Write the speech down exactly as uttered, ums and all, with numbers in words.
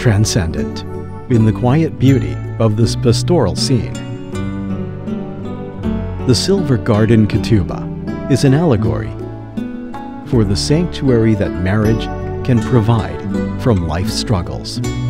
transcendent, in the quiet beauty of this pastoral scene. The silver garden ketubah is an allegory for the sanctuary that marriage can provide from life's struggles.